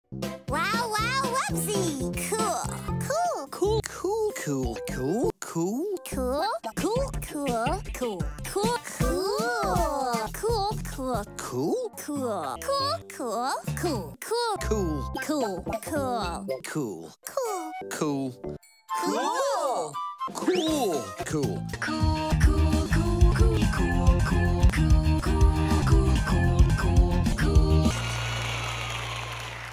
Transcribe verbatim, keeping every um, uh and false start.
Wow, wow, whoopsie! Cool, cool, Cool, cool, cool, cool, cool. cool, cool, cool, cool, cool, cool, cool, cool, Cool, cool, cool, cool, cool, cool, cool, cool, cool, cool, cool, cool, cool, cool, cool. cool.